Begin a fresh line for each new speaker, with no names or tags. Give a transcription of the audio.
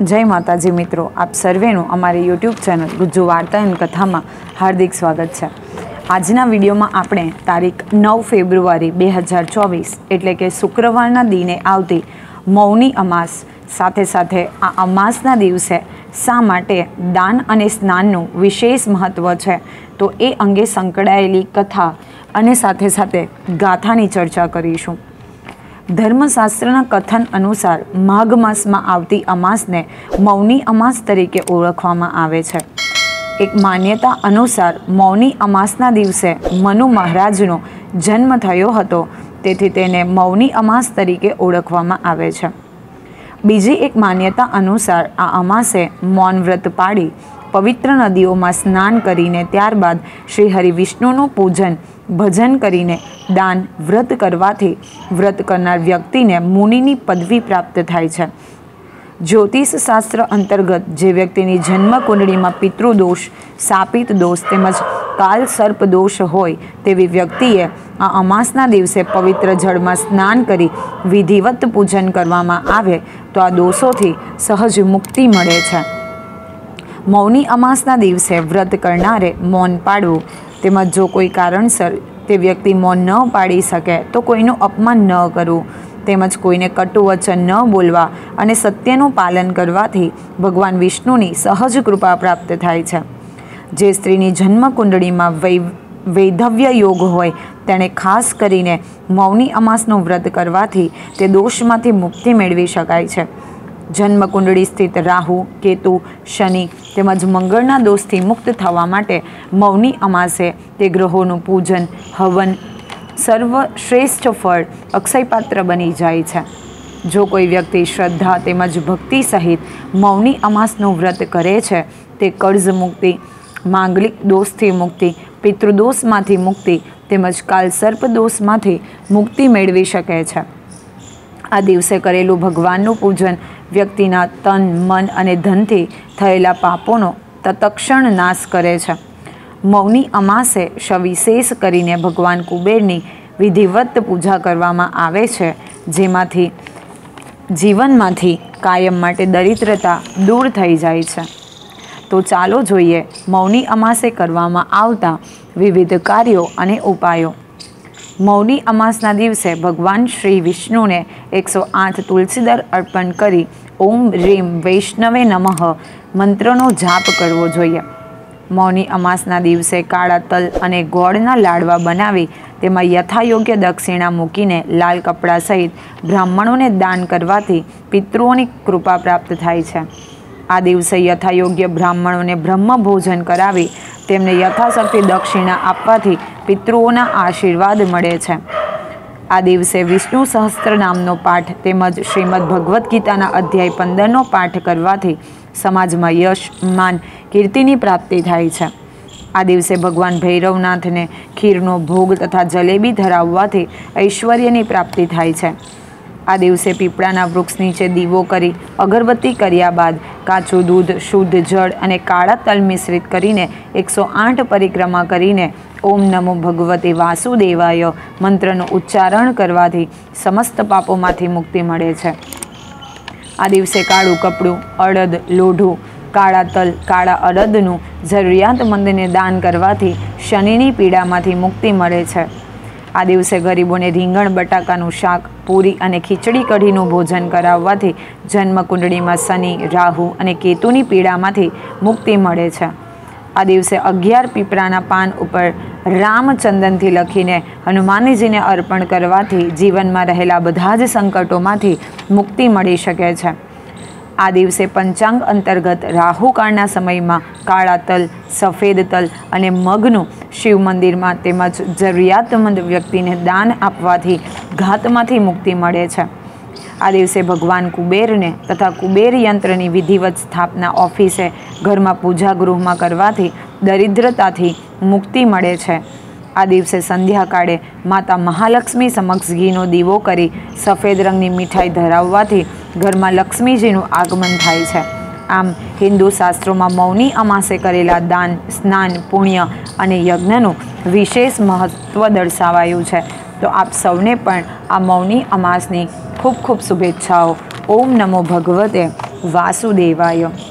जय माताजी मित्रों, आप सर्वेनु अमारी यूट्यूब चैनल गुज्जू वार्ता एंड कथा में हार्दिक स्वागत है। आजना विडियो में आपणे तारीख 9 फेब्रुआरी 2024 एटले के शुक्रवारना दिने आवती मौनी अमास साथे साथे आ अमासना दिवसे शा माटे दान अने स्नाननुं विशेष महत्व है, तो ए अंगे संकळायेली कथा अने साथे साथे गाथानी चर्चा करीशुं। धर्मशास्त्रना कथन अनुसार माघ मास में आवती अमास ने मौनी अमास तरीके ओळखवामां आवे छे। एक मान्यता अनुसार मौनी अमासना दिवसे मनु महाराजनो जन्म थयो हतो, तेथी तेने मौनी अमास तरीके ओळखवामां आवे छे। बीजी एक मान्यता अनुसार आ अमासे मौन व्रत पाड़ी पवित्र नदीओं में स्नान करीने त्यारबाद श्री हरि विष्णुનું पूजन भजन करीने दान व्रत करवाथी व्रत करनार व्यक्तिने मुनिनी पदवी प्राप्त थाय छे। ज्योतिष शास्त्र अंतर्गत जे व्यक्तिनी जन्म कुंडली में पितृदोष, शापित दोष तेमज काल सर्प दोष होय तेवी व्यक्तिए आ अमासना दिवसे पवित्र जल में स्नान करी विधिवत पूजन करवामां आवे तो आ दोषोथी सहज मुक्ति मळे छे। मौनी अमासना दिवसे व्रत करनारे मौन पाड़वुं तेमज जो कोई कारणसर ते व्यक्ति मौन न पाड़ी सके तो कोईनुं अपमान न करवुं तेमज कोईने कटु वचन न बोलवा अने सत्यनुं पालन करवाथी भगवान विष्णुनी सहज कृपा प्राप्त थाय छे। जे स्त्रीनी जन्म कुंडली में वैधव्य योग होय तेणे खास करीने मौनी अमासनुं व्रत करवाथी ते दोषमांथी मुक्ति मेळवी शकाय छे। जन्म कुंडली स्थित राहु, केतु, शनि तेमज मंगळना दोषथी मुक्त थवा माटे मौनी अमासे ते ग्रहोनुं पूजन, हवन, सर्वश्रेष्ठ फळ अक्षयपात्र बनी जाय छे। जो कोई व्यक्ति श्रद्धा तेमज भक्ति सहित मौनी अमासनुं व्रत करे छे ते कर्ज मुक्ति, मांगलिक दोषथी मुक्ति, पितृदोषमांथी मुक्ति तेमज काल सर्प दोषमांथी मुक्ति मेळवी शके छे। आ दिवसे करेलुं भगवाननुं पूजन व्यक्तिना तन, मन अने धनथी थयेला पापोनो तत्क्षण नाश करे छे। मौनी अमासे सविशेष करीने भगवान कुबेरनी विधिवत पूजा करवामां आवे छे, जेमांथी जीवनमांथी कायम माटे दरिद्रता दूर थई जाय छे। तो चालो जोईए मौनी अमासे करवामां आवता विविध कार्यों अने उपायों। मौनी अमासना दिवसे भगवान श्री विष्णु ने 108 तुलसीदर अर्पण करी ओम ह्रीम वैष्णवे नमः मंत्रनो जाप करवो जोईए। मौनी अमासना दिवसे काळा तल अने गोळना लाडवा बनावी तेमां यथायोग्य दक्षिणा मूकीने लाल कपड़ा सहित ब्राह्मणोने दान करवाथी पितृओनी कृपा प्राप्त थाय छे। आ दिवसे यथायोग्य ब्राह्मणोने ब्रह्म भोजन करावी तेमने यथाशक्ति दक्षिणा आपवाथी पितृओना आशीर्वाद मळे छे। आ दिवसे विष्णु सहस्त्र नामनो पाठ तेमज श्रीमद भगवत गीताना अध्याय 15 नो पाठ करवाथी समाजमां यश, मान, कीर्तिनी प्राप्ति थाय छे। आ दिवसे भगवान भैरवनाथने खीरनो भोग तथा जलेबी धराववाथी ऐश्वर्यनी प्राप्ति थाय छे। आ दिवसे पीपळाना वृक्ष नीचे दीवो करी अगरबत्ती कर्या बाद काचुं दूध, शुद्ध जल अने काळा तल मिश्रित करीने 108 परिक्रमा करीने ओम नमो भगवते वासुदेवाय मंत्रનું ઉચ્ચારણ કરવાથી સમસ્ત પાપોમાંથી મુક્તિ મળે છે। આ દિવસે કાળું કપડું, અડદ, લોઢું, કાળા તલ, કાળા અડદનું જરૂરિયાતમંદને દાન કરવાથી શનિની પીડામાંથી મુક્તિ મળે છે। आ दिवसे गरीबोने રીંગણ બટાકાનું શાક, પૂરી અને ખીચડી કઢીનું ભોજન કરાવવાથી જન્મ કુંડળીમાં શનિ, રાહુ અને કેતુની પીડામાંથી મુક્તિ મળે છે। આ દિવસે 11 પીપળાના પાન ઉપર રામચંદનથી લખીને હનુમાનજીને અર્પણ કરવાથી જીવનમાં રહેલા બધા જ સંકટોમાંથી મુક્તિ મળી શકે છે। आ दिवसे पंचांग अंतर्गत राहुकाळना समयमां काळा तल, सफेद तल अने मगनुं शिव मंदिरमां तेमज जरूरियातमंद व्यक्तिने दान आपवाथी घातमांथी मुक्ति मळे छे। आ दिवसे भगवान कुबेरने तथा कुबेर यंत्रनी विधिवत स्थापना ऑफिसे घरमां पूजा गृहमां करवाथी दरिद्रताथी मुक्ति मळे छे। आ दिवसे संध्याकाळे माता महालक्ष्मी समक्ष घीनो दीवो करी सफेद रंगनी मीठाई धराववाथी घरमां लक्ष्मीजीनुं आगमन थाय छे। आम हिंदू शास्त्रों में मौनी अमासे करेला दान, स्नान, पुण्य अने यज्ञनुं विशेष महत्व दर्शावायुं छे। तो आप सौने पण आ मौनी अमासनी खूब खूब शुभेच्छाओं। ओम नमो भगवते વાસુદેવાય.